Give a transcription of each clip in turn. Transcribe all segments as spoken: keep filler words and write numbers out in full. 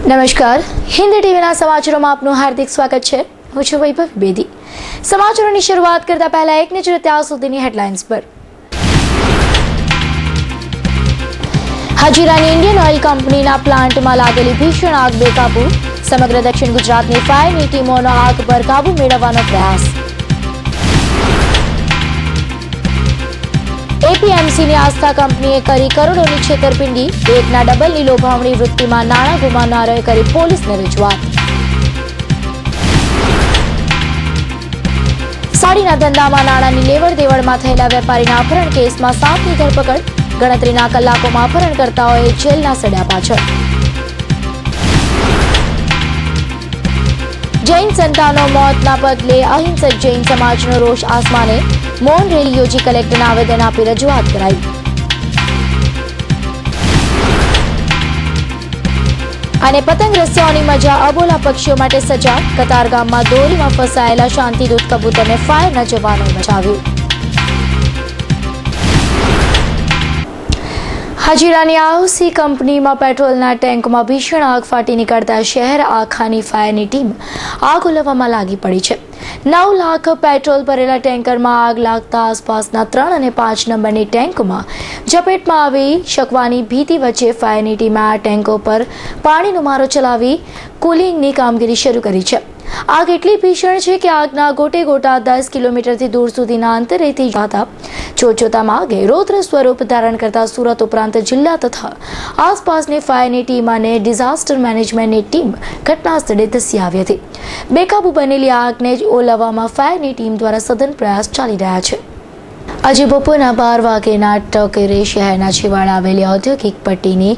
નમસ્કાર, હિન્દી ટીવીના સમાચારોમાં આપનું હાર્દિક સ્વાગત છે। હું છું વૈભવ બેદી। સમાચારોની શરૂઆત કરતા પહેલા એક નજર અત્યાર સુધીની હેડલાઇન્સ પર। હજીરાની ઇન્ડિયન ઓઇલ કંપનીના પ્લાન્ટમાં લાગેલી ભીષણ આગ બેકાબુ। સમગ્ર દક્ષિણ ગુજરાતની ફાયરની ટીમોનો આગ પર કાબુ મેળવવાનો પ્રયાસ। एपीएमसी ની આસ્થા કંપનીએ કરી કરોડોની છેતરપિંડી। એકના ડબલની લોભામણી વૃત્તિમાં નાણાં ગુમાવનારોએ કરી પોલીસને રજૂઆત। સાડીના ધંધામાં નાણાંની લેવડ દેવડમાં થયેલા વેપારીના અપહરણ કેસમાં સાતની ધરપકડ। ગણતરીના કલાકોમાં અપહરણકર્તાઓએ જેલના સળિયા પાછળ। જૈન સંતાનો મોતના પગલે અહિંસક જૈન સમાજનો રોષ આસમાને। મૌન રેલી યોજી કલેક્ટરને આવેદન આપી રજૂઆત કરાઈ। અને પતંગ રસિયાઓની મજા, અબોલા પક્ષીઓ માટે સજા। કતારગામમાં દોરીમાં ફસાયેલા શાંતિદૂત કબૂતરને ફાયરના જવાનોએ બચાવ્યું। હજીરાની આઓસી કંપનીમાં પેટ્રોલના ટેન્કમાં ભીષણ આગ ફાટી નીકળતા શહેર આખાની ફાયરની ટીમ આગ ઓલવવામાં લાગી પડી છે। નવ લાખ પેટ્રોલ ભરેલા ટેન્કરમાં આગ લાગતા આસપાસના ત્રણ અને પાંચ નંબરની ટેન્કમાં ઝપેટમાં આવી શકવાની ભીતિ વચ્ચે ફાયરની ટીમે આ ટેન્કો પર પાણીનો મારો ચલાવી કુલિંગની કામગીરી શરૂ કરી છે। આગ એટલી ભીષણ છે કે આગના ગોટે ગોટા દસ કિલોમીટરથી દૂર સુધીના અંતરેથી જતા જોતજોતામાં આગે રૌદ્ર સ્વરૂપ ધારણ કરતા સુરત ઉપરાંત જિલ્લા તથા આસપાસની ફાયરની ટીમ અને ડિઝાસ્ટર મેનેજમેન્ટની ટીમ ઘટના સ્થળે ધસી આવી હતી। બેકાબુ બનેલી આગને ઓલવવામાં ફાયરની ટીમ દ્વારા સઘન પ્રયાસ ચાલી રહ્યા છે। આજે બપોરના બાર વાગ્યેના ટકેરે શહેરના છેવાડે આવેલી ઔદ્યોગિક પટ્ટીની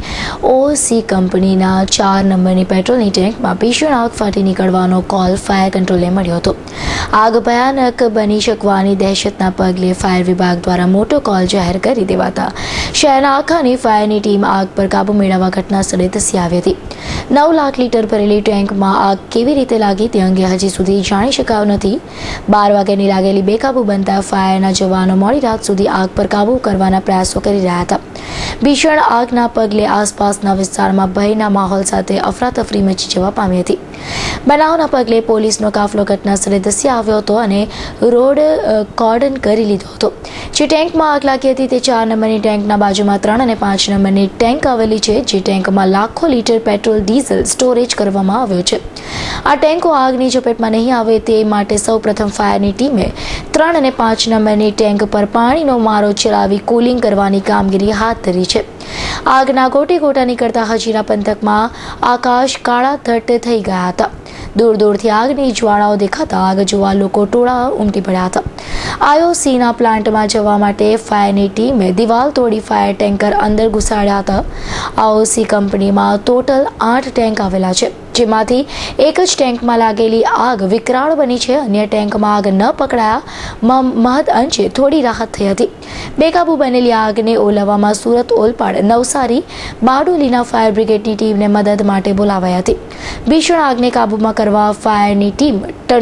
ઓસી કંપનીના ચાર નંબરની પેટ્રોલની ટેન્કમાં ભીષણ આગ ફાટી નીકળવાનો કોલ ફાયર કંટ્રોલને મળ્યો હતો। આગ ભયાનક બની શકવાની દહેશતના પગલે ફાયર વિભાગ દ્વારા મોટો કોલ જાહેર કરી દેવાતા શહેરના આખાની ફાયરની ટીમ આગ પર કાબુ મેળવવા ઘટના સ્થળે ધસી આવી હતી। નવ લાખ લીટર ભરેલી ટેન્કમાં આગ કેવી રીતે લાગી તે અંગે હજી સુધી જાણી શકાયું નથી। બાર વાગ્યાની લાગેલી બેકાબુ બનતા ફાયરના જવાનો મોડી રાત સુધી આગ પર કાબુ કરવાના પ્રયાસો કરી રહ્યા હતા। ભીષણ આગના પગલે આસપાસના વિસ્તારમાં ભયના માહોલ સાથે અફરાતફરી મચી જવા પામી હતી। બનાવના પગલે પોલીસનો કાફલો ઘટના સ્થળે ધસી આવ્યો હતો અને રોડ કોર્ડન કરી લીધો હતો। જે ટેન્કમાં આગ લાગી હતી તે ચાર નંબરની ટેન્કના બાજુમાં ત્રણ અને પાંચ નંબરની ટેન્ક આવેલી છે। જે ટેન્કમાં લાખો લીટર પેટ્રોલ ડીઝલ સ્ટોરેજ કરવામાં આવ્યો છે। આ ટેન્કો આગની ઝપેટમાં નહીં આવે તે માટે સૌપ્રથમ ફાયરની ટીમે ત્રણ અને પાંચ નંબરની ટેન્ક પર પાણીનો મારો ચલાવી કુલિંગ કરવાની કામગીરી હાથ ધરી છે। આગના ગોટે ગોટા નીકળતા હજીરા પંથકમાં આકાશ કાળા ધટ થઈ ગયા હતા। દૂર દૂરથી આગની જ્વાળાઓ દેખાતા આગ જોવા લોકો ટોળા ઉમટી પડ્યા હતા। આઈઓસીના પ્લાન્ટમાં જવા માટે ફાયરની ટીમે દિવાલ તોડી ફાયર ટેન્કર અંદર ઘુસાડ્યા હતા। આઈઓસી કંપનીમાં ટોટલ આઠ ટેન્ક આવેલા છે, જેમાંથી એક જ ટેન્કમાં લાગેલી આગ વિકરાળ બની છે। અન્ય ટેન્કમાં આગ ન પકડાયા મહદ અંશે થોડી રાહત થઈ હતી। બેકાબુ બનેલી આગને ઓલવવામાં સુરત, ઓલપાડ, નવસારી, બારડોલીના ફાયર બ્રિગેડની ટીમને મદદ માટે બોલાવાઈ હતી। ભીષણ આગને કાબૂમાં કરવા ફાયરની ટીમ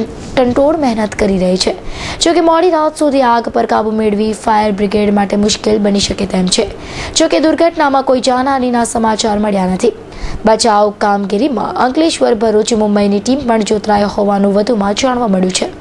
ટંટોળ મહેનત કરી રહી છે। જોકે મોડી રાત સુધી આગ પર કાબુ મેળવી ફાયર બ્રિગેડ માટે મુશ્કેલ બની શકે તેમ છે। જોકે દુર્ઘટનામાં કોઈ જાનહાનિના સમાચાર મળ્યા નથી। બચાવ કામગીરીમાં અંકલેશ્વર, ભરૂચ, મુંબઈની ટીમ પણ જોતરાઈ હોવાનું વધુમાં જાણવા મળ્યું છે।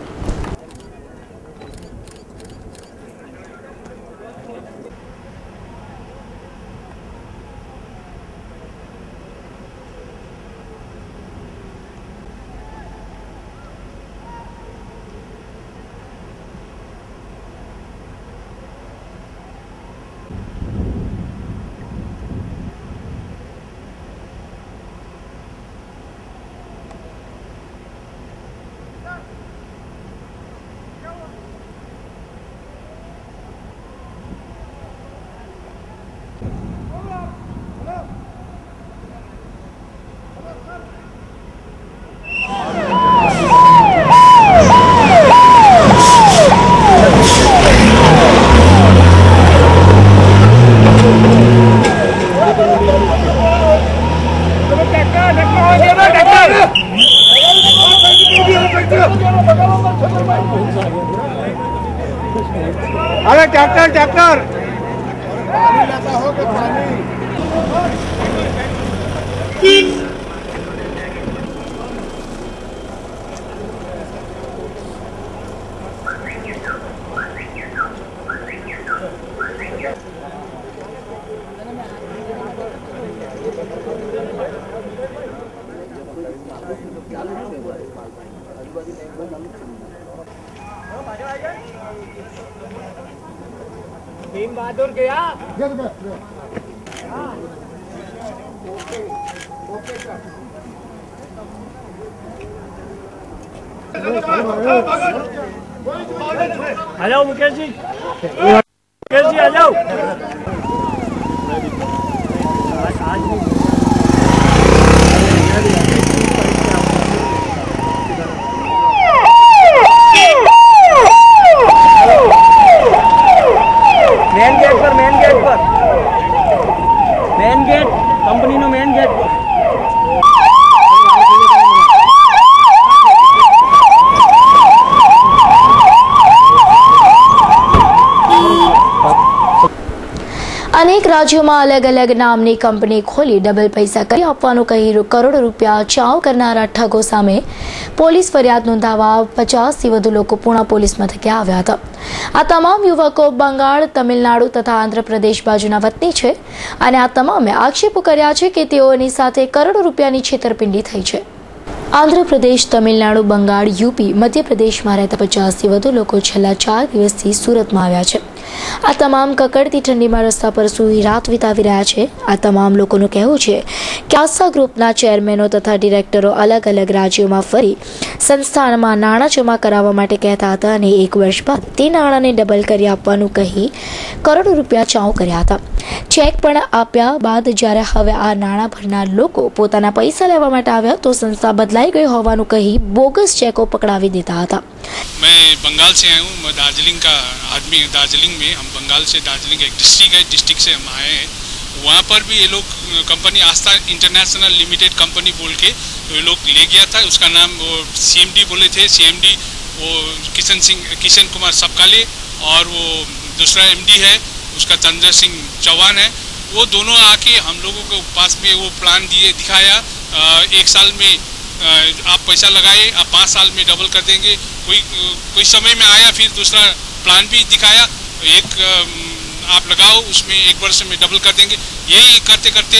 अरे ट्रैक्टर ट्रैक्टर भीम बहादुर गया आ जाओ मुकेश जी, मुकेश जी आ जाओ। मेन गेट पर मेन गेट पर मेन गेट कंपनी नो मेन गेट पर અનેક રાજ્યોમાં અલગ અલગ નામની કંપની ખોલી ડબલ પૈસા કરી આપવાનું કહી કરોડો રૂપિયા ચાવ કરનારા ઠગો સામે પોલીસ ફરિયાદ નોંધાવવા પચાસથી વધુ લોકો પૂણા પોલીસ મથકે આવ્યા હતા। આ તમામ યુવકો બંગાળ, તમિલનાડુ તથા આંધ્રપ્રદેશ બાજુના વતની છે અને આ તમામે આક્ષેપો કર્યા છે કે તેઓની સાથે કરોડો રૂપિયાની છેતરપિંડી થઈ છે। આંધ્રપ્રદેશ, તમિલનાડુ, બંગાળ, યુપી, મધ્યપ્રદેશમાં રહેતા પચાસથી વધુ લોકો છેલ્લા ચાર દિવસથી સુરતમાં આવ્યા છે। આ તમામ કકડતી ઠંડીમાં રસ્તા પર સૂઈ રાત વિતાવી રહ્યા છે। આ તમામ લોકોનું કહેવું છે કે આસ્થા ગ્રુપના ચેરમેનો તથા ડિરેક્ટરો અલગ અલગ રાજ્યોમાં ફરી સંસ્થાનમાં નાણાં જમા કરાવવા માટે કહેતા હતા અને એક વર્ષ બાદ તે નાણાંને ડબલ કરી આપવાનું કહી કરોડો રૂપિયા ચાઉ કર્યા હતા। ચેક પણ આપ્યા બાદ જ્યારે હવે આ નાણાં ભરનાર લોકો પોતાના પૈસા લેવા માટે આવ્યા તો સંસ્થા બદલાઈ ગઈ હોવાનું કહી બોગસ ચેકો પકડાવી દેતા હતા। मैं बंगाल से आया हूँ, दार्जिलिंग का आदमी। दार्जिलिंग में हम बंगाल से, दार्जिलिंग एक डिस्ट्रिक्ट है, डिस्ट्रिक्ट से हम आए हैं। वहाँ पर भी ये लोग company Aastha international limited company बोल के तो ये लोग ले गया था। उसका नाम वो सीएमडी बोले थे, सीएमडी वो किशन सिंह किशन कुमार सबकाले, और वो दूसरा एमडी है उसका चंद्र सिंह चौहान है। वो दोनों आके हम लोगों के पास में वो प्लान दिए दिखाया, एक साल में आप पैसा लगाए, आप पाँच साल में डबल कर देंगे। कोई कोई समय में आया फिर दूसरा प्लान भी दिखाया, एक आप लगाओ उसमें एक वर्ष में डबल कर देंगे। यही करते करते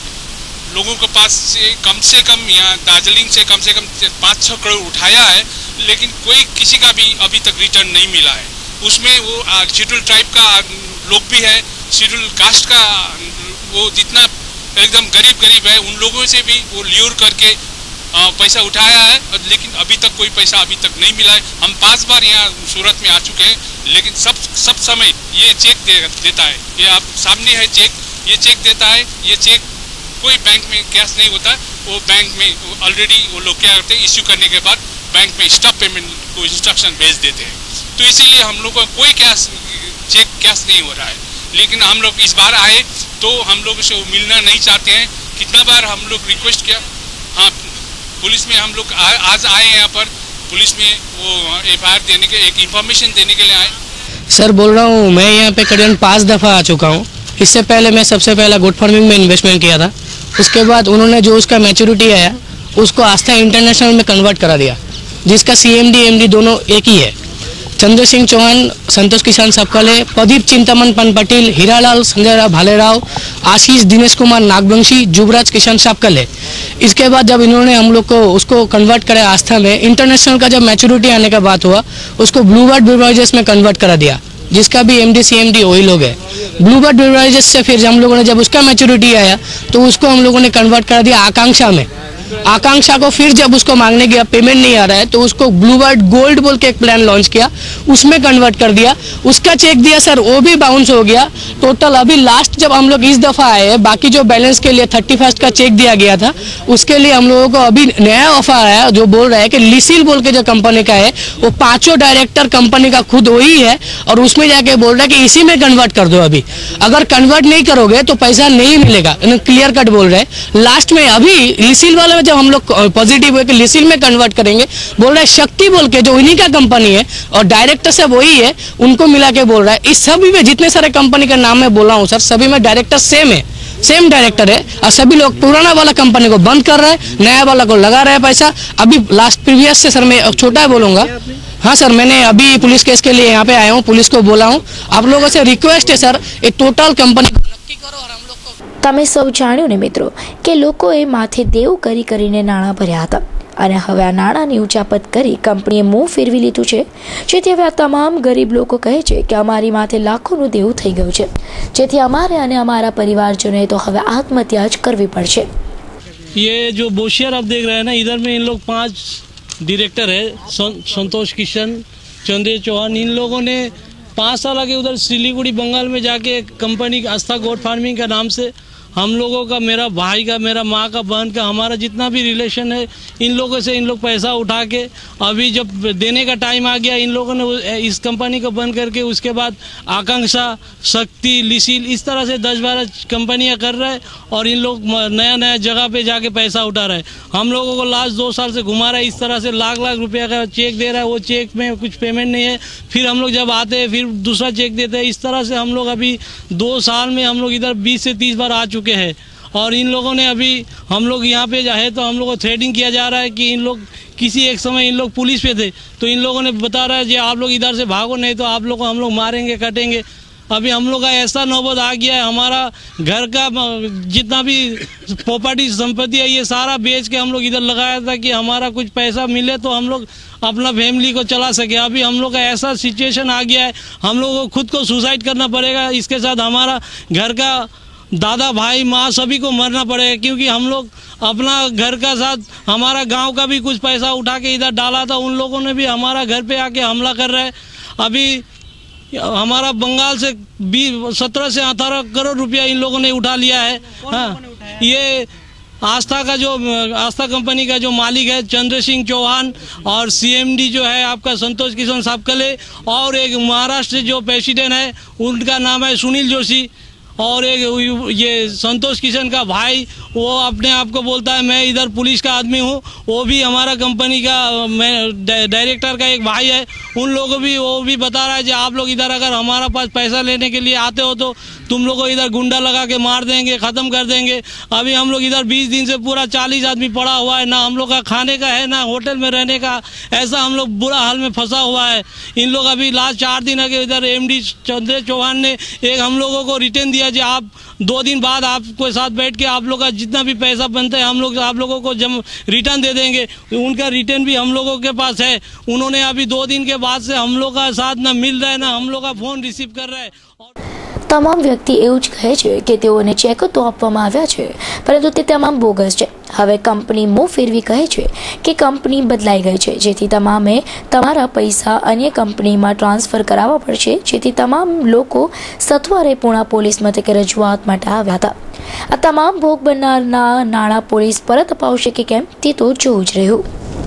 लोगों के पास से कम से कम यहाँ दार्जिलिंग से कम से कम पाँच छः करोड़ उठाया है, लेकिन कोई किसी का भी अभी तक रिटर्न नहीं मिला है। उसमें वो शेड्यूल ट्राइब का लोग भी है, शेड्यूल कास्ट का वो जितना एकदम गरीब गरीब है उन लोगों से भी वो ल्यूर करके आ, पैसा उठाया है, लेकिन अभी तक कोई पैसा अभी तक नहीं मिला है। हम पांच बार यहाँ सूरत में आ चुके हैं, लेकिन सब सब समय ये चेक दे, देता है। ये आप सामने है चेक, ये चेक देता है। ये चेक कोई बैंक में कैश नहीं होता, वो बैंक में ऑलरेडी वो लोग क्या करते हैं, इश्यू करने के बाद बैंक में स्टॉप पेमेंट को इंस्ट्रक्शन भेज देते हैं। तो इसीलिए हम लोग को कोई कैश चेक कैश नहीं हो रहा है। लेकिन हम लोग इस बार आए तो हम लोग से वो मिलना नहीं चाहते हैं। कितना बार हम लोग रिक्वेस्ट किया, हाँ पुलिस में हम लोग आज आए हैं यहाँ पर, पुलिस में वो एफ आई आर देने के एक इंफॉर्मेशन देने के लिए आए। सर बोल रहा हूँ, मैं यहाँ पे करीबन पाँच दफ़ा आ चुका हूँ। इससे पहले मैं सबसे पहला गुड फार्मिंग में इन्वेस्टमेंट किया था। उसके बाद उन्होंने जो उसका मैच्योरिटी आया उसको आस्था इंटरनेशनल में कन्वर्ट करा दिया, जिसका C M D M D दोनों एक ही है। चंद्र सिंह चौहान, संतोष किसान सबकाले, प्रदीप चिंतामन पन पटेल, हीरालाल संजय राव भालेराव, आशीष दिनेश कुमार नागवंशी, जुबराज किशन सबकाले। इसके बाद जब इन्होंने हम लोग को उसको कन्वर्ट करा आस्था में, इंटरनेशनल का जब मैच्योरिटी आने का बात हुआ उसको ब्लूबर्ड बेवरेजेस में कन्वर्ट करा दिया, जिसका भी एमडी सीएमडी वही लोग है। ब्लूबर्ड बेवरेजेस से फिर हम लोगों ने जब उसका मैच्योरिटी आया तो उसको हम लोगों ने कन्वर्ट करा दिया आकांक्षा में। आकांक्षा को फिर जब उसको मांगने गया, पेमेंट नहीं आ रहा है, तो उसको ब्लूबर्ड गोल्ड बोल के एक प्लान लॉन्च किया, उसमें कन्वर्ट कर दिया। उसका चेक दिया सर, वो भी बाउंस हो गया। टोटल अभी लास्ट जब हम लोग इस दफ़ा आए, बाकी जो बैलेंस के लिए थर्टी फर्स्ट का चेक दिया गया था, उसके लिए हम लोगों को अभी नया ऑफर आया जो बोल रहा है कि लिसिल बोल के जो कंपनी का है, वो पांचों डायरेक्टर कंपनी का खुद वही है, और उसमें जाके बोल रहा है कि इसी में कन्वर्ट कर दो। अभी अगर कन्वर्ट नहीं करोगे तो पैसा नहीं मिलेगा, क्लियर कट बोल रहे हैं। लास्ट में अभी लिसिल वाले जब हम लोग पॉजिटिव हुए कि लिसिल में कन्वर्ट करेंगे, बोल रहा है शक्ति बोल के जो उन्हीं का कंपनी है और डायरेक्टर सब वही है, उनको मिला के बोल रहा है। इस सभी में जितने सारे कंपनी का नाम मैं बोला हूँ सर, सभी में डायरेक्टर सेम है, सेम डायरेक्टर है, और सभी लोग पुराना वाला कंपनी को बंद कर रहे हैं, नया वाला को लगा रहे हैं पैसा। अभी लास्ट प्रीवियस से सर मैं छोटा बोलूंगा, हाँ सर मैंने अभी पुलिस केस के लिए यहाँ पे आया हूँ, पुलिस को बोला हूँ। आप लोगों से रिक्वेस्ट है सर, ये टोटल कंपनी को नक्की करो और हम लोग को। તમે સૌ જાણ્યું ને મિત્રો કે લોકોએ માથે દેવું કરી કરીને નાણાં ભર્યા હતા અને હવે આ નાણાંની ઉચાપત કરી કંપનીએ મોં ફેરવી લીધું છે, જેથી હવે આ તમામ ગરીબ લોકો કહે છે કે અમારી માથે લાખોનું દેવું થઈ ગયું છે, જેથી અમારે અને અમારા પરિવારજનોએ તો હવે આત્મહત્યા જ કરવી પડશે। ये जो बोशियर आप देख रहे हैं ना, इधर में इन लोग पांच डायरेक्टर है, संतोष किशन, चंद्र चौहान। इन लोगों ने पाँच साल आगे उधर सिलीगुड़ी बंगाल में जाके कंपनी आस्था गोट फार्मिंग का नाम से हम लोगों का, मेरा भाई का, मेरा माँ का, बहन का, हमारा जितना भी रिलेशन है, इन लोगों से इन लोग पैसा उठा के अभी जब देने का टाइम आ गया, इन लोगों ने इस कंपनी को बंद करके उसके बाद आकांक्षा, शक्ति, लिसिल, इस तरह से दस बारह कंपनियां कर रहे हैं और इन लोग नया नया जगह पे जाके पैसा उठा रहे हैं। हम लोगों को लास्ट दो साल से घुमा रहा है, इस तरह से लाख लाख रुपया का चेक दे रहा है, वो चेक में कुछ पेमेंट नहीं है, फिर हम लोग जब आते हैं फिर दूसरा चेक देते हैं। इस तरह से हम लोग अभी दो साल में हम लोग इधर बीस से तीस बार आ चुके हैं और इन लोगों ने अभी हम लोग यहाँ पे है तो हम लोग को थ्रेडिंग किया जा रहा है कि इन लोग किसी एक समय इन लोग पुलिस पे थे तो इन लोगों ने बता रहा है कि आप लोग इधर से भागो, नहीं तो आप लोग को हम लोग मारेंगे, कटेंगे। अभी हम लोग का ऐसा नौबत आ गया है, हमारा घर का जितना भी प्रॉपर्टी संपत्ति है ये सारा बेच के हम लोग इधर लगाया था कि हमारा कुछ पैसा मिले तो हम लोग अपना फैमिली को चला सके। अभी हम लोग का ऐसा सिचुएशन आ गया है, हम लोगों को खुद को सुसाइड करना पड़ेगा, इसके साथ हमारा घर का दादा भाई माँ सभी को मरना पड़ेगा, क्योंकि हम लोग अपना घर का साथ हमारा गांव का भी कुछ पैसा उठा के इधर डाला था, उन लोगों ने भी हमारा घर पे आके हमला कर रहे हैं। अभी हमारा बंगाल से बीस सत्रह से अठारह करोड़ रुपया इन लोगों ने उठा लिया है। हाँ, ये आस्था का जो आस्था कंपनी का जो मालिक है चंद्र सिंह चौहान और सीएमडी जो है आपका संतोष किशन सापकले और एक महाराष्ट्र जो प्रेसिडेंट है उनका नाम है सुनील जोशी और एक ये संतोष किशन का भाई, वो अपने आप को बोलता है मैं इधर पुलिस का आदमी हूँ, वो भी हमारा कंपनी का डायरेक्टर का एक भाई है। उन लोगों भी वो भी बता रहा है कि आप लोग इधर अगर हमारा पास पैसा लेने के लिए आते हो तो तुम लोग को इधर गुंडा लगा के मार देंगे, ख़त्म कर देंगे। अभी हम लोग इधर बीस दिन से पूरा चालीस आदमी पड़ा हुआ है, ना हम लोग का खाने का है ना होटल में रहने का, ऐसा हम लोग बुरा हाल में फंसा हुआ है। इन लोग अभी लास्ट चार दिन आगे इधर एमडी चंद्र चौहान ने एक हम लोगों को रिटर्न दिया जी आप दो दिन बाद आपको साथ बैठ के आप लोग का जितना भी पैसा बनता है हम लोग आप लोगों को जब रिटर्न दे देंगे। उनका रिटर्न भी हम लोगों के पास है। उन्होंने अभी दो दिन के बाद से हम लोग का साथ ना मिल रहा है ना हम लोग का फोन रिसीव कर रहा है। તમામ વ્યક્તિ એવું જ કહે છે કે તેઓને ચેક તો આપવામાં આવ્યા છે પરંતુ તે તમામ બોગસ છે। હવે કંપની મોં ફેરવી કહે છે કે કંપની બદલાઈ ગઈ છે, જેથી તમામે તમારા પૈસા અન્ય કંપનીમાં ટ્રાન્સફર કરાવવા પડશે, જેથી તમામ લોકો સત્વરે પૂણા પોલીસ મથકે રજૂઆત માટે આવ્યા હતા। આ તમામ ભોગ બનનારના નાણાં પોલીસ પરત અપાવશે કે કેમ તે તો જોવું જ રહ્યું।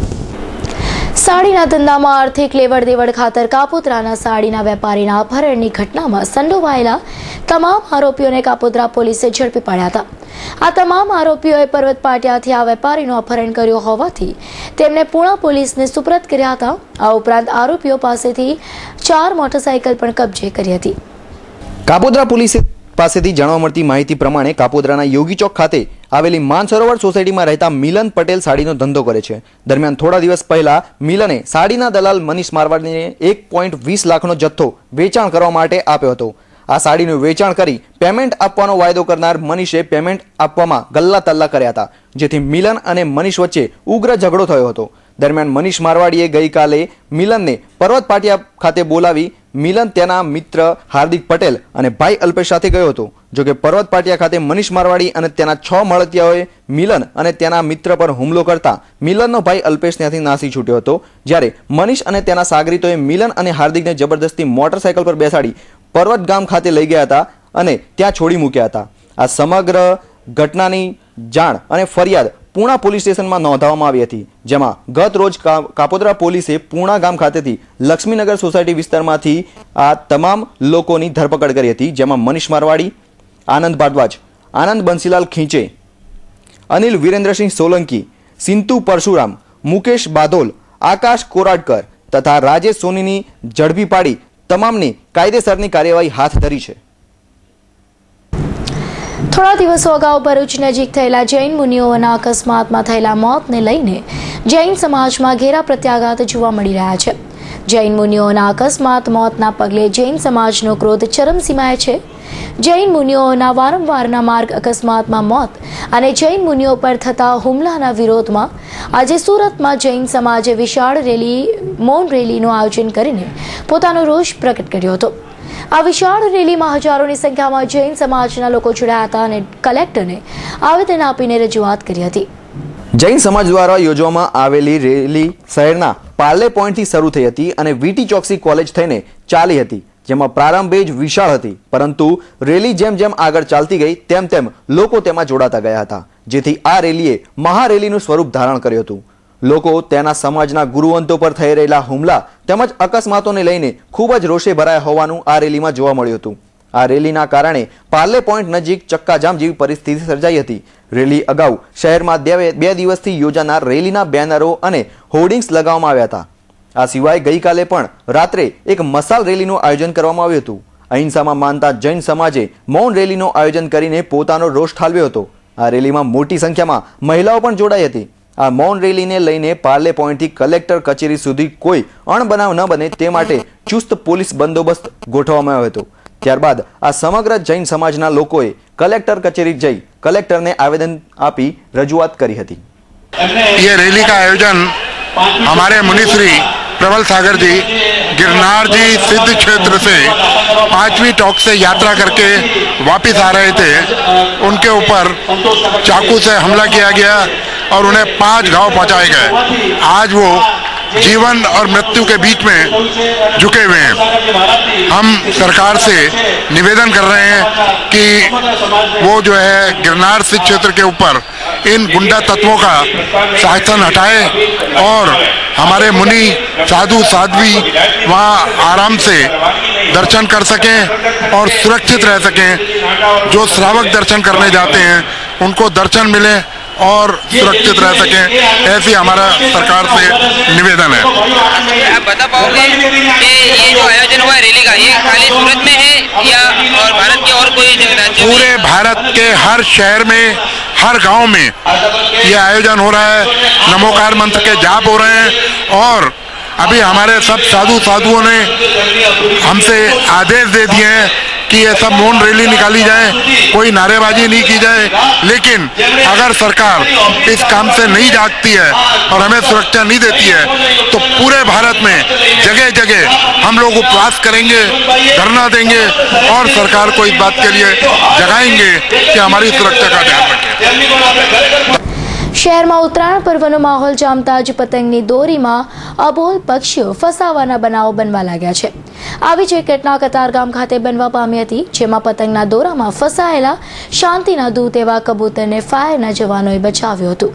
સાડીના ધંધામાં આર્થિક લેવડ દેવડ ખાતર કાપોદ્રાના સાડીના વેપારીના અપહરણની ઘટનામાં સંડોવાયેલા તમામ આરોપીઓને કાપોદ્રા પોલીસે ઝડપી પાડ્યા હતા। આ તમામ આરોપીઓએ પર્વત પાટિયાથી આ વેપારીનું અપહરણ કર્યું હોવાથી તેમને પૂણા પોલીસને સુપ્રત કર્યા હતા। આ ઉપરાંત આરોપીઓ પાસેથી ચાર મોટરસાયકલ પણ કબજે કરી હતી। કાપોદ્રા પોલીસે પાસેથી જાણવા મળતી માહિતી પ્રમાણે કાપોદ્રાના યોગી ચોક ખાતે આવેલી માનસરોવર સોસાયટીમાં રહેતા મિલન પટેલ સાડીનો ધંધો કરે છે। દરમિયાન થોડા દિવસ પહેલા મિલને સાડીના દલાલ મનીષ મારવાડીને એક પોઈન્ટ વીસ લાખનો જથ્થો વેચાણ કરવા માટે આપ્યો હતો। આ સાડીનું વેચાણ કરી પેમેન્ટ આપવાનો વાયદો કરનાર મનીષે પેમેન્ટ આપવામાં ગલ્લા તલ્લા કર્યા હતા, જેથી મિલન અને મનીષ વચ્ચે ઉગ્ર ઝઘડો થયો હતો। દરમિયાન મનીષ મારવાડીએ ગઈકાલે મિલનને પર્વત પાટિયા ખાતે બોલાવી મિલન તેના મિત્ર હાર્દિક પટેલ અને ભાઈ અલ્પેશ સાથે ગયો હતો। જો કે પર્વત પાટિયા ખાતે મનીષ મારવાડી અને તેના છ મળતિયાઓએ મિલન અને તેના મિત્ર પર હુમલો કરતા મિલનનો ભાઈ અલ્પેશ ત્યાંથી નાસી છૂટ્યો હતો, જ્યારે મનીષ અને તેના સાગરીતોએ મિલન અને હાર્દિકને જબરદસ્તી મોટરસાયકલ પર બેસાડી પર્વત ગામ ખાતે લઈ ગયા હતા અને ત્યાં છોડી મૂક્યા હતા। આ સમગ્ર ઘટનાની જાણ અને ફરિયાદ પૂણા પોલીસ સ્ટેશનમાં નોંધાવવામાં આવી હતી, જેમાં ગત રોજ કાપોદ્રા પોલીસે પૂણા ગામ ખાતેથી લક્ષ્મીનગર સોસાયટી વિસ્તારમાંથી આ તમામ લોકોની ધરપકડ કરી હતી, જેમાં મનીષ મારવાડી, આનંદ ભારદ્વાજ, આનંદ બંસીલાલ ખીંચે, અનિલ વીરેન્દ્રસિંહ સોલંકી, સિંતુ પરશુરામ, મુકેશ બાદોલ, આકાશ કોરાડકર તથા રાજેશ સોનીની ઝડપી પાડી તમામની કાયદેસરની કાર્યવાહી હાથ ધરી છે। થોડા દિવસો અગાઉ ભરૂચ નજીક થયેલા જૈન મુનિઓના અકસ્માતમાં થયેલા મોતને લઈને જૈન સમાજમાં ઘેરા પ્રત્યાઘાત જોવા મળી રહ્યા છે। જૈન મુનિઓના અકસ્માત મોતના પગલે જૈન સમાજનો ક્રોધ ચરમસીમાએ છે। જૈન મુનિઓના વારંવારના માર્ગ અકસ્માતમાં મોત અને જૈન મુનિઓ પર થતા હુમલાના વિરોધમાં આજે સુરતમાં જૈન સમાજે વિશાળ રેલી મૌન રેલીનું આયોજન કરીને પોતાનો રોષ પ્રગટ કર્યો હતો। આ વિશાળ રેલીમાં હજારોની સંખ્યામાં જૈન સમાજના લોકો જોડાયા હતા અને કલેક્ટરને આવેદન આપીને રજૂઆત કરી હતી। જૈન સમાજ દ્વારા યોજવામાં આવેલી રેલી શહેરના પાર્લે પોઈન્ટથી શરૂ થઈ હતી અને વીટી ચોકસી કોલેજ થઈને ચાલી હતી, જેમાં પ્રારંભે જ વિશાળ હતી, પરંતુ રેલી જેમ જેમ આગળ ચાલતી ગઈ તેમ તેમ લોકો તેમાં જોડાતા ગયા હતા, જેથી આ રેલીએ મહારેલીનું સ્વરૂપ ધારણ કર્યું હતું। લોકો તેના સમાજના ગુરુવંતો પર થઈ રહેલા હુમલા તેમજ અકસ્માતોને લઈને ખૂબ જ રોષે ભરાયા હોવાનું આ રેલીમાં જોવા મળ્યું હતું। આ રેલીના કારણે પાર્લે પોઈન્ટ નજીક ચક્કાજામ જેવી પરિસ્થિતિ સર્જાઈ હતી। રેલી અગાઉ શહેરમાં બે દિવસથી યોજાનાર રેલીના બેનરો અને હોર્ડિંગ્સ લગાવવામાં આવ્યા હતા। આ સિવાય ગઈકાલે પણ રાત્રે એક મસાલ રેલીનું આયોજન કરવામાં આવ્યું હતું। અહિંસામાં માનતા જૈન સમાજે મૌન રેલીનું આયોજન કરીને પોતાનો રોષ ઠાલવ્યો હતો। આ રેલીમાં મોટી સંખ્યામાં મહિલાઓ પણ જોડાઈ હતી। આ મૌન રેલીને લઈને પાર્લે પોઈન્ટથી કલેક્ટર કચેરી સુધી કોઈ અણબનાવ ન બને તે માટે ચુસ્ત પોલીસ બંદોબસ્ત ગોઠવવામાં આવ્યો હતો। ત્યારબાદ આ સમગ્ર જૈન સમાજના લોકોએ કલેક્ટર કચેરી જઈ કલેક્ટરને આવેદન આપી રજૂઆત કરી હતી। ये रैली का आयोजन हमारे मुनिश्री प्रबल सागर जी गिरनार जी सिद्ध क्षेत्र से पांचवी टॉक से यात्रा करके वापस आ रहे थे। उनके ऊपर चाकू से हमला किया गया और उन्हें पांच घाव पहुंचाए गए। आज वो जीवन और मृत्यु के बीच में झुके हुए हैं। हम सरकार से निवेदन कर रहे हैं कि वो जो है गिरनार सिद्ध क्षेत्र के ऊपर इन गुंडा तत्वों का शासन हटाए और हमारे मुनि साधु साध्वी वहाँ आराम से दर्शन कर सकें और सुरक्षित रह सकें। जो श्रावक दर्शन करने जाते हैं उनको दर्शन मिले और सुरक्षित रह सकें, ऐसी हमारा सरकार से निवेदन है। आप बता पाओगे कि ये जो आयोजन हुआ है रैली का, ये खाली सूरत में है या और भारत के और कोई राज्य? पूरे भारत के हर शहर में, हर गांव में ये आयोजन हो रहा है। नमोकार मंत्र के जाप हो रहे हैं और अभी हमारे सब साधु साधुओं ने हमसे आदेश दे दिए हैं कि ये सब मौन रैली निकाली जाए, कोई नारेबाजी नहीं की जाए। लेकिन अगर सरकार इस काम से नहीं जागती है और हमें सुरक्षा नहीं देती है तो पूरे भारत में जगह जगह हम लोग उपवास करेंगे, धरना देंगे और सरकार को इस बात के लिए जगाएंगे कि हमारी सुरक्षा का ध्यान रखें। શહેરમાં ઉત્તરાયણ પર્વનો માહોલ જામતા જ પતંગની દોરીમાં અબોલ પક્ષીઓ ફસાવાના બનાવો બનવા लाग्યા છે। આવી જ એક ઘટના કતારગામ ખાતે બનવા પામી હતી, જેમાં પતંગના દોરામાં ફસાયેલા શાંતિના દૂત એવા કબૂતરને ફાયરના જવાનોએ બચાવ્યું હતું।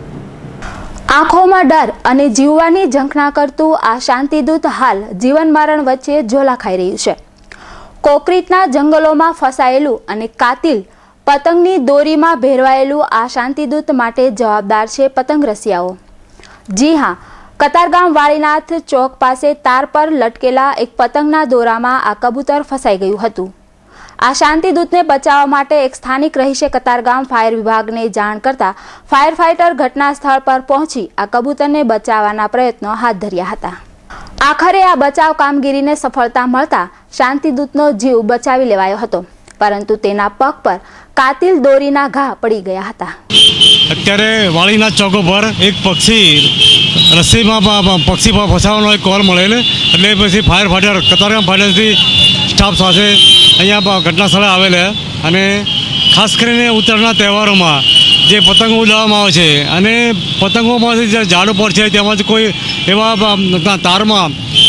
આંખોમાં ડર અને જીવવાની ઝંખના કરતું આ શાંતિદૂત હાલ જીવન મરણ વચ્ચે ઝોલા ખાઈ રહ્યું છે। કોકરીતના જંગલોમાં ફસાયેલું અને કાતિલ પતંગની દોરીમાં ભેરવાયેલું આ શાંતિદૂત માટે જવાબદાર છે પતંગ રસિયાઓ। જી હા, કતારગામ વાળીનાથ ચોક પાસે તાર પર લટકેલા એક પતંગના દોરામાં આ કબૂતર ફસાઈ ગયું હતું। આ શાંતિદૂતને બચાવવા માટે એક સ્થાનિક રહીશે કતારગામ ફાયર વિભાગને જાણ કરતા ફાયર ફાઇટર ઘટના સ્થળ પર પહોંચી આ કબૂતરને બચાવવાના પ્રયત્નો હાથ ધર્યા હતા। આખરે આ બચાવ કામગીરીને સફળતા મળતા શાંતિદૂતનો જીવ બચાવી લેવાયો હતો, પરંતુ તેના પગ પર કાતિલ દોરીના ઘા પડી ગયા હતા। અત્યારે વાળીનાથ ચોકો પર એક પક્ષી રસ્સીમાં પક્ષી ફસાવાનો એક કોલ મળેલ, એટલે પછી ફાયર ફાઈટર કતારગામ ફાઈટરથી સ્ટાફ સાથે અહીંયા ઘટના સ્થળે આવેલા અને ખાસ કરીને ઉત્તરાયણના તહેવારોમાં જે પતંગો ઉડાવવામાં આવે છે અને પતંગોમાંથી જે ઝાડ ઉપર છે તેમાંથી કોઈ એવા તારમાં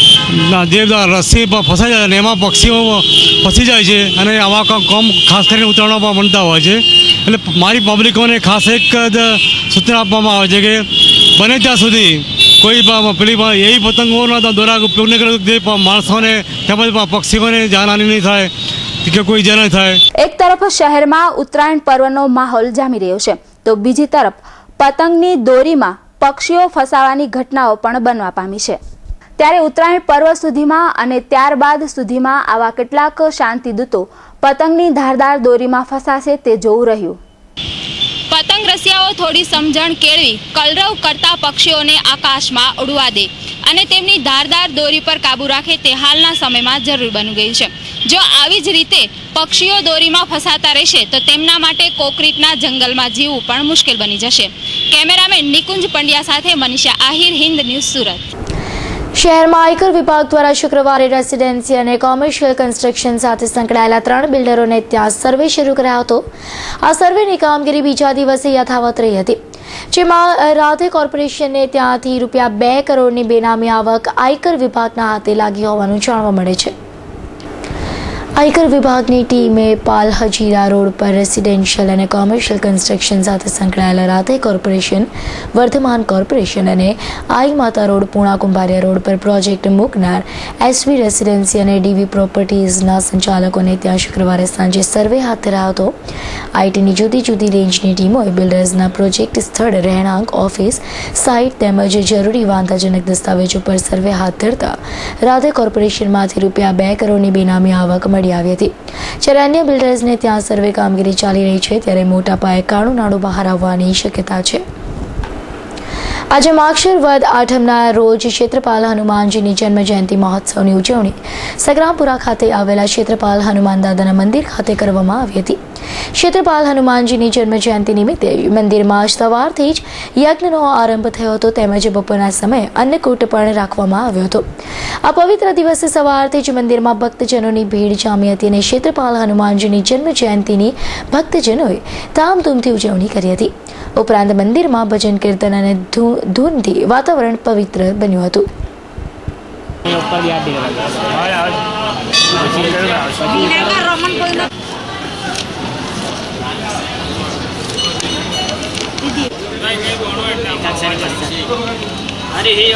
જે રસ્સી ફસાઈ જાય અને એમાં પક્ષીઓ ફસી જાય છે અને આવા કામ ખાસ કરીને ઉત્તરાયણમાં બનતા હોય છે। એટલે મારી પબ્લિકોને ખાસ એક જ સૂચના આપવામાં આવે છે કે બને ત્યાં સુધી કોઈ પેલી એવી પતંગોના દોરા ઉપયોગ નહીં કરે જે માણસોને તેમજ પક્ષીઓને જાનહાનિ નહીં થાય કે કોઈ ઈજા નહીં થાય। એક તરફ શહેરમાં ઉત્તરાયણ પર્વનો માહોલ જામી રહ્યો છે તો બીજી તરફ પતંગની દોરીમાં પક્ષીઓ ફસાવાની ઘટનાઓ પણ બનવા પામી છે। ત્યારે ઉત્તરાયણ પર્વ સુધીમાં અને ત્યારબાદ સુધીમાં આવા કેટલાક શાંતિદૂતો પતંગની ધારદાર દોરીમાં ફસાશે તે જોવું રહ્યું। પતંગ સમસ્યાઓ થોડી સમજણ કેળવી કલરવ કરતા પક્ષીઓને આકાશમાં ઉડવા દે અને તેમની ધારદાર દોરી પર કાબુ રાખે તે હાલના સમયમાં જરૂરી બની ગયું છે. જો આવી જ રીતે પક્ષીઓ દોરીમાં ફસાતા રહેશે તો તેમના માટે કોકરીટના જંગલમાં જીવવું પણ મુશ્કેલ બની જશે. કેમેરામેન નિકુંજ પંડ્યા સાથે મનીષા આહિર, હિન્દ ન્યૂઝ, સુરત. શહેરમાં આયકર વિભાગ દ્વારા શુક્રવારે રેસિડેન્સી અને કોમર્શિયલ કન્સ્ટ્રક્શન સાથે સંકળાયેલા ત્રણ બિલ્ડરોને ત્યાં સર્વે શરૂ કરાયો હતો. આ સર્વેની કામગીરી બીજા દિવસે યથાવત રહી હતી, જેમાં રાધે કોર્પોરેશનને ત્યાંથી રૂપિયા બે કરોડની બેનામી આવક આયકર વિભાગના હાથે લાગી હોવાનું જાણવા મળે છે. આયકર વિભાગની ટીમે પાલ હજીરા રોડ પર રેસિડેન્શિયલ અને કોમર્શિયલ કન્સ્ટ્રક્શન સાથે સંકળાયેલા રાધે કોર્પોરેશન, વર્ધમાન કોર્પોરેશન અને આઈ માતા રોડ, પૂણા કુંભારિયા રોડ પર પ્રોજેક્ટ મૂકનાર એસવી રેસિડેન્સી અને ડીવી પ્રોપર્ટીઝના સંચાલકોને ત્યાં શુક્રવારે સાંજે સર્વે હાથ ધરાયો હતો. આઈટીની જુદી જુદી રેન્જની ટીમોએ બિલ્ડર્સના પ્રોજેક્ટ સ્થળ, રહેણાંક, ઓફિસ, સાઇટ તેમજ જરૂરી વાંધાજનક દસ્તાવેજો પર સર્વે હાથ ધરતા રાધે કોર્પોરેશનમાંથી રૂપિયા બે કરોડની બેનામી આવક મળી આવી હતી. જ્યારે અન્ય બિલ્ડર્સને ત્યાં સર્વે કામગીરી ચાલી રહી છે, ત્યારે મોટા પાયે કાળું નાણું બહાર આવવાની શક્યતા છે. આજે માગશર વદ આઠમના રોજ ક્ષેત્રપાલ હનુમાનજીની જન્મ જયંતિ મહોત્સવની ઉજવણી સંગ્રામપુરા ખાતે આવેલા ક્ષેત્રપાલ હનુમાન દાદાના મંદિર ખાતે કરવામાં આવી હતી. ક્ષેત્રપાલ હનુમાનજીની જન્મ જયંતિ નિમિત્તે મંદિરમાં સવારથી જ યજ્ઞનો આરંભ થયો હતો, તેમજ બપોરના સમયે અન્નકૂટ પણ રાખવામાં આવ્યો હતો. આ પવિત્ર દિવસે સવારથી જ મંદિરમાં ભક્તજનોની ભીડ જામી હતી અને ક્ષેત્રપાલ હનુમાનજીની જન્મ જયંતિની ભક્તજનોએ ધામધૂમથી ઉજવણી કરી હતી. ઉપરાંત મંદિરમાં ભજન, કીર્તન અને ધૂનથી વાતાવરણ પવિત્ર બન્યું હતું. हरि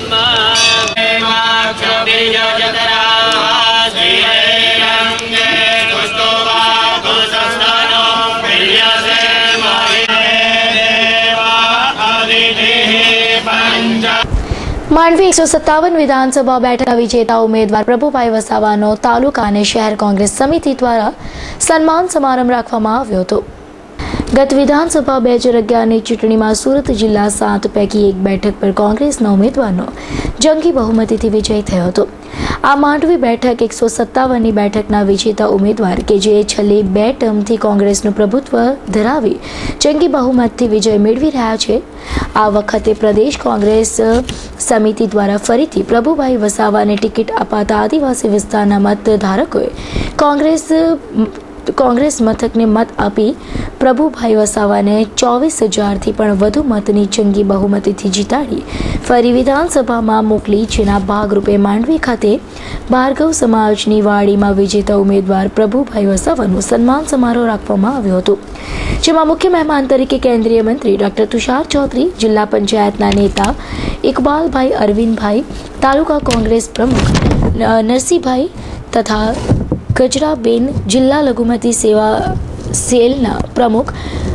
માંડવી એકસો સત્તાવન વિધાનસભા બેઠકના વિજેતા ઉમેદવાર પ્રભુભાઈ વસાવાનો તાલુકા અને શહેર કોંગ્રેસ સમિતિ દ્વારા સન્માન સમારંભ રાખવામાં આવ્યો હતો. ગત વિધાનસભા બે હજાર અગિયારની ચૂંટણીમાં સુરત જિલ્લા સાત પૈકી એક બેઠક પર કોંગ્રેસના ઉમેદવારનો જંગી બહુમતીથી વિજય થયો હતો. આ માંડવી બેઠક એકસો સત્તાવનની બેઠકના વિજેતા ઉમેદવાર કે જે છેલ્લી બે ટર્મથી કોંગ્રેસનું પ્રભુત્વ ધરાવી જંગી બહુમતથી વિજય મેળવી રહ્યા છે. આ વખતે પ્રદેશ કોંગ્રેસ સમિતિ દ્વારા ફરીથી પ્રભુભાઈ વસાવાને ટિકિટ અપાતા આદિવાસી વિસ્તારના મતધારકોએ કોંગ્રેસ કોંગ્રેસ મથકને મત આપી પ્રભુભાઈ વસાવાને ચોવીસ હજારથી પણ વધુ મતની જંગી બહુમતીથી જીતાડી ફરી વિધાનસભામાં મોકલી, જેના ભાગરૂપે માંડવી ખાતે ભાર્ગવ સમાજની વાડીમાં વિજેતા ઉમેદવાર પ્રભુભાઈ વસાવાનું સન્માન સમારોહ રાખવામાં આવ્યો હતો, જેમાં મુખ્ય મહેમાન તરીકે કેન્દ્રીય મંત્રી ડોક્ટર તુષાર ચૌધરી, જિલ્લા પંચાયતના નેતા ઇકબાલભાઈ અરવિંદભાઈ, તાલુકા કોંગ્રેસ પ્રમુખ નરસિંહભાઈ તથા ગજરાબેન, જિલ્લા લઘુમતી સેવા સેલના પ્રમુખ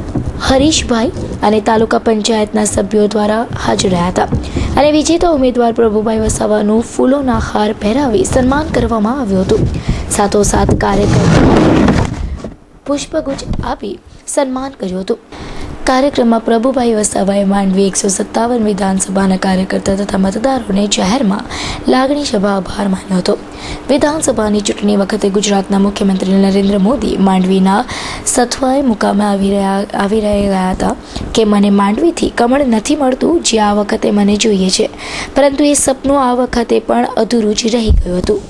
હરીશભાઈ અને તાલુકા પંચાયતના સભ્યો દ્વારા હાજર રહ્યા હતા અને વિજેતા ઉમેદવાર પ્રભુભાઈ વસાવાનું ફૂલોના હાર પહેરાવી સન્માન કરવામાં આવ્યું હતું. સાથોસાથ કાર્યકર્તાઓને પુષ્પગુચ્છ આપી સન્માન કર્યું હતું. કાર્યક્રમમાં પ્રભુભાઈ વસાવાએ માંડવી એકસો સત્તાવન વિધાનસભાના કાર્યકર્તા તથા મતદારોને જાહેરમાં લાગણી સભા આભાર માન્યો હતો. વિધાનસભાની ચૂંટણી વખતે ગુજરાતના મુખ્યમંત્રી નરેન્દ્ર મોદી માંડવીના સથવાએ મુકામે આવી રહ્યા આવી રહ્યા હતા કે મને માંડવીથી કમળ નથી મળતું જે આ વખતે મને જોઈએ છે, પરંતુ એ સપનું આ વખતે પણ અધૂરું જ રહી ગયું હતું.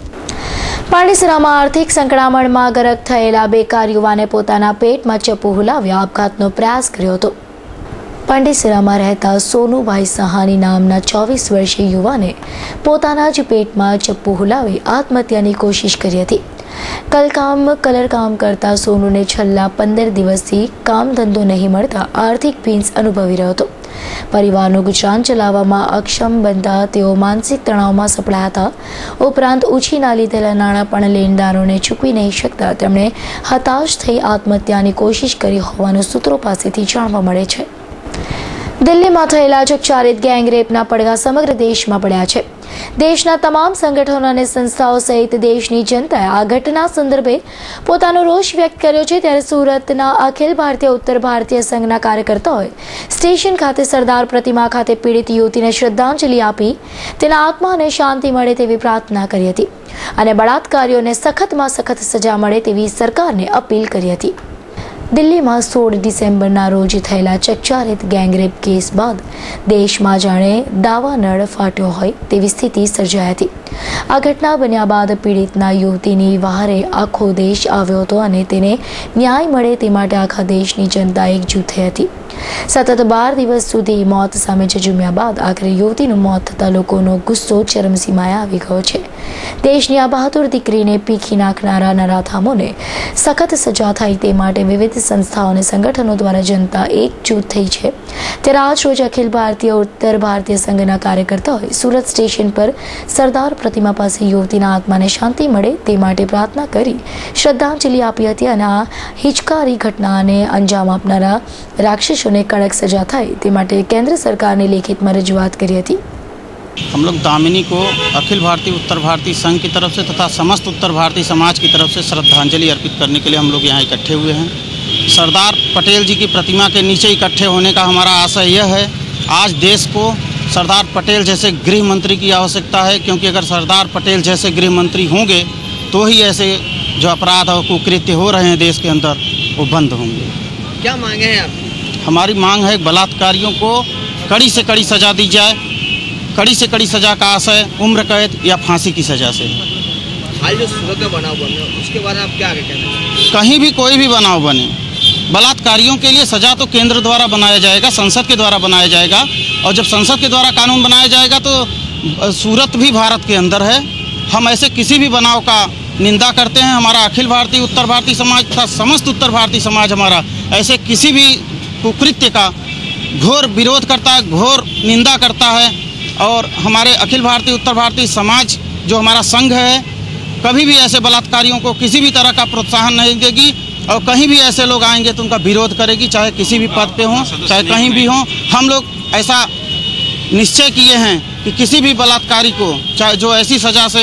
પાંડેસરામાં આર્થિક સંકળામણમાં ગરક થયેલા બેકાર યુવાને પોતાના પેટમાં ચપ્પુ હુલાવી આપઘાતનો પ્રયાસ કર્યો હતો. પાંડેસરામાં રહેતા સોનુભાઈ સહાની નામના ચોવીસ વર્ષીય યુવાને પોતાના જ પેટમાં ચપ્પુ હુલાવી આત્મહત્યાની કોશિશ કરી હતી. કલકામ કલરકામ કરતા સોનુને છેલ્લા પંદર દિવસથી કામ ધંધો નહીં મળતા આર્થિક ભીંસ અનુભવી રહ્યો હતો. પરિવારનું ગુજરાન ચલાવવામાં અક્ષમ બનતા તેઓ માનસિક તણાવમાં સપડાયા હતા. ઉપરાંત ઉછીના લીધેલા નાણાં પણ લેણદારોને ચૂકવી નહીં શકતા તેમણે હતાશ થઈ આત્મહત્યાની કોશિશ કરી હોવાનું સૂત્રો પાસેથી જાણવા મળે છે. દિલ્હીમાં થયેલા ચકચારિત ગેંગરેપના પડઘા સમગ્ર દેશમાં પડ્યા છે. દેશના તમામ સંગઠનો અને સંસ્થાઓ સહિત દેશની જનતાએ આ ઘટના સંદર્ભે પોતાનો રોષ વ્યક્ત કર્યો છે. ત્યારે સુરતના અખિલ ભારતીય ઉત્તર ભારતીય સંઘના કાર્યકર્તાઓએ સ્ટેશન ખાતે સરદાર પ્રતિમા ખાતે પીડિત યુવતીને શ્રદ્ધાંજલિ આપી તેના આત્માને શાંતિ મળે તેવી પ્રાર્થના કરી હતી અને બળાત્કારીઓને સખતમાં સખત સજા મળે તેવી સરકારને અપીલ કરી હતી. દિલ્હીમાં સોળ ડિસેમ્બરના રોજ થયેલા ચકચારિત ગેંગરેપ કેસ બાદ દેશમાં જાણે દાવાનળ ફાટ્યો હોય તેવી સ્થિતિ સર્જાઈ હતી. આ ઘટના બન્યા બાદ પીડિતના યુવતીની વહારે આખો દેશ આવ્યો હતો અને તેને ન્યાય મળે તે માટે આખા દેશની જનતા એકજૂથ થઈ હતી. સતત બાર દિવસ સુધી મોત સામે ઝઝૂમ્યા બાદ આખરે યુવતીનું મોત થતાં લોકોનો ગુસ્સો ચરમસીમાએ આવી ગયો છે. દેશની આ બહાદુર દીકરીને પીખી નાખનારા નરાધામોને સખત સજા થાય તે માટે વિવિધ સંસ્થાઓ અને સંગઠનો દ્વારા જનતા એકજૂથ થઈ છે. ત્યારે આજ રોજ અખિલ ભારતીય ઉત્તર ભારતીય સંઘના કાર્યકર્તાઓએ સુરત સ્ટેશન પર સરદાર પ્રતિમા પાસે યુવતીના આત્માને શાંતિ મળે તે માટે પ્રાર્થના કરી શ્રદ્ધાંજલિ આપી હતી અને આ હિચકારી ઘટનાને અંજામ આપનારા રાક્ષસોને કડક સજા થાય તે માટે કેન્દ્ર સરકારને લેખિતમાં રજૂઆત કરી હતી. हम लोग दामिनी को अखिल भारतीय उत्तर भारतीय संघ की तरफ से तथा समस्त उत्तर भारतीय समाज की तरफ से श्रद्धांजलि अर्पित करने के लिए हम लोग यहाँ इकट्ठे हुए हैं. सरदार पटेल जी की प्रतिमा के नीचे इकट्ठे होने का हमारा आशय यह है, आज देश को सरदार पटेल जैसे गृह मंत्री की आवश्यकता है, क्योंकि अगर सरदार पटेल जैसे गृह मंत्री होंगे तो ही ऐसे जो अपराध और कुकृत्य हो रहे हैं देश के अंदर वो बंद होंगे. क्या मांगे हैं आप? हमारी मांग है बलात्कारियों को कड़ी से कड़ी सजा दी जाए. कड़ी से कड़ी सजा का आशय उम्र कैद या फांसी की सजा से. हाल जो सूरत में बनाव बने उसके बारे में आप क्या कहना है? कहीं भी कोई भी बनाव बने, बलात्कारियों के लिए सजा तो केंद्र द्वारा बनाया जाएगा, संसद के द्वारा बनाया जाएगा. और जब संसद के द्वारा कानून बनाया जाएगा तो सूरत भी भारत के अंदर है. हम ऐसे किसी भी बनाव का निंदा करते हैं. हमारा अखिल भारतीय उत्तर भारतीय समाज तथा समस्त उत्तर भारतीय समाज हमारा ऐसे किसी भी कुकृत्य का घोर विरोध करता है, घोर निंदा करता है. और हमारे अखिल भारतीय उत्तर भारतीय समाज जो हमारा संघ है कभी भी ऐसे बलात्कारियों को किसी भी तरह का प्रोत्साहन नहीं देगी और कहीं भी ऐसे लोग आएंगे तो उनका विरोध करेगी, चाहे किसी भी पद पे हों, चाहे कहीं भी हों. हम लोग ऐसा निश्चय किए हैं कि किसी भी बलात्कारी को चाहे जो ऐसी सज़ा से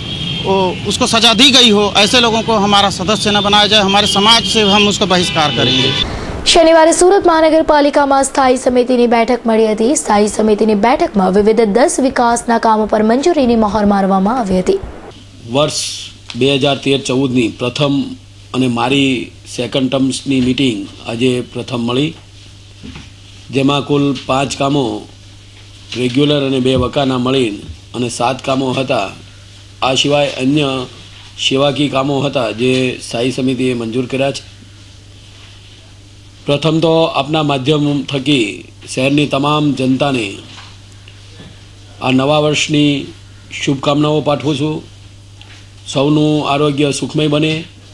वो उसको सज़ा दी गई हो ऐसे लोगों को हमारा सदस्य न बनाया जाए. हमारे समाज से हम उसका बहिष्कार करेंगे. શનિવારે સુરત મહાનગરપાલિકામાં સ્થાયી સમિતિની બેઠક મળી હતી. સ્થાયી સમિતિની બેઠકમાં વિવિધ દસ વિકાસના કામો પર મંજૂરીની મહોર મારવામાં આવી હતી. વર્ષ બે હજાર તેર ચૌદની પ્રથમ અને મારી સેકન્ડ ટર્મ્સની મિટિંગ આજે પ્રથમ મળી, જેમાં કુલ પાંચ કામો રેગ્યુલર અને બે વકાના મળી અને સાત કામો હતા. આ સિવાય અન્ય સેવાકીય કામો હતા જે સ્થાયી સમિતિએ મંજૂર કર્યા છે. પ્રથમ તો આપના માધ્યમ થકી શહેરની તમામ જનતાને આ નવા વર્ષની શુભકામનાઓ પાઠવું છું. સૌનું આરોગ્ય સુખમય બને,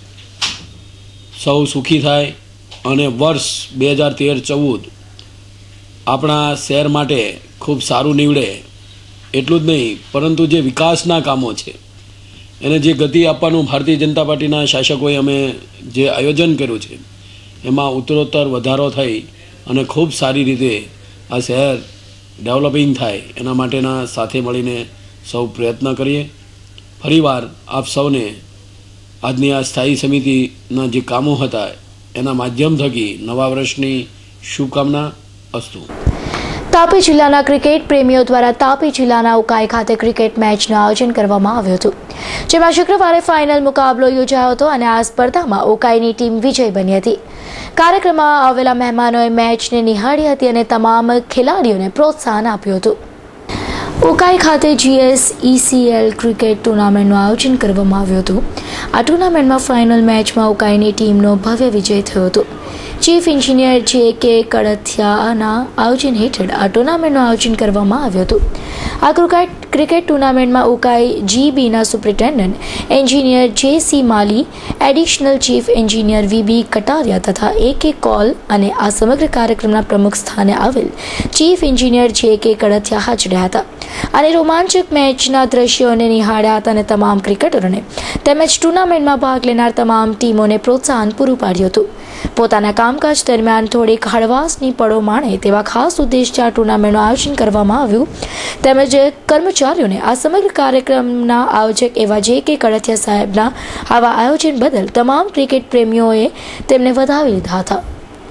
સૌ સુખી થાય અને વર્ષ બે હજાર તેર ચૌદ આપણા શહેર માટે ખૂબ સારું નીવડે. એટલું જ નહીં પરંતુ જે વિકાસના કામો છે એને જે ગતિ આપવાનું ભારતીય જનતા પાર્ટીના શાસકોએ અમે જે આયોજન કર્યું છે એમાં ઉત્તરોત્તર વધારો થઈ અને ખૂબ સારી રીતે આ શહેર ડેવલપિંગ થાય એના માટેના સાથે મળીને સૌ પ્રયત્ન કરીએ. ફરીવાર આપ સૌને આજની આ સ્થાયી સમિતિના જે કામો હતા એના માધ્યમ થકી નવા વર્ષની શુભકામના અસ્તુ. તાપી જિલ્લાના ક્રિકેટ પ્રેમીઓ દ્વારા તાપી જિલ્લાના ઉકાઈ ખાતે ક્રિકેટ મેચનું આયોજન કરવામાં આવ્યું હતું, જેમાં શુક્રવારે ફાઇનલ મુકાબલો યોજાયો હતો અને આ સ્પર્ધામાં ઉકાઈની ટીમ વિજય બની હતી. કાર્યક્રમમાં આવેલા મહેમાનોએ મેચને નિહાળી હતી અને તમામ ખેલાડીઓને પ્રોત્સાહન આપ્યું હતું. ઉકાઈ ખાતે જીએસ ઈસીએલ ક્રિકેટ ટુર્નામેન્ટનું આયોજન કરવામાં આવ્યું હતું. આ ટુર્નામેન્ટમાં ફાઇનલ મેચમાં ઉકાઈની ટીમનો ભવ્ય વિજય થયો હતો. ચીફ એન્જિનિયર જે કે કડથિયાના આયોજન હેઠળ આ ટુર્નામેન્ટનું આયોજન કરવામાં આવ્યું હતું. આ ક્રિકેટ ક્રિકેટ ટુર્નામેન્ટમાં ઉકાઈ જીબીના superintendent engineer J C Mali, additional chief engineer VB Kataria તથા એ કે કોલ અને આ સમગ્ર કાર્યક્રમના પ્રમુખ સ્થાને આવેલ ચીફ એન્જિનિયર જે કે કડથિયા હાજર હતા અને રોમાંચક મેચના દ્રશ્યોને નિહાળ્યા હતા અને તમામ ક્રિકેટરોને તેમજ ટુર્નામેન્ટમાં ભાગ લેનાર તમામ ટીમોને પ્રોત્સાહન પૂરું પાડ્યું હતું. પોતાના કામકાજ દરમિયાન થોડીક હળવાશની પળો માણે તેવા ખાસ ઉદ્દેશથી આ ટુર્નામેન્ટનું આયોજન કરવામાં આવ્યું. તેમજ કર્મચારીઓને આ સમગ્ર કાર્યક્રમના આયોજક એવા જે કે કડથિયા સાહેબના આવા આયોજન બદલ તમામ ક્રિકેટ પ્રેમીઓએ તેમને વધાવી લીધા હતા.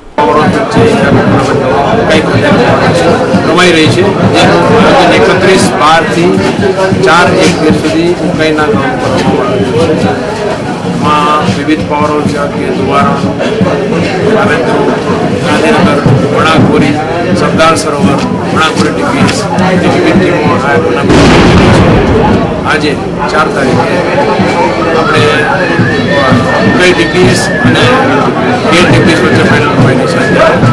રમાઈ રહી છે જેનું એકત્રીસ બાર થી ચાર એક સુધી ઉકાઈના ગામમાં વિવિધ પાવરો છે કે દુવારા બાવેન્દ્ર ગાંધીનગર વણાકોરી સરદાર સરોવર વણાકોરી ટીપીએસ જે વિવિધ ટીમો આ ટુર્નામેન્ટ આજે ચાર તારીખે આપણે ઉકાઈ ટીપીએસ અને ગેર ટીપીએસ વચ્ચે ફાઇનલ રમાઈને છે.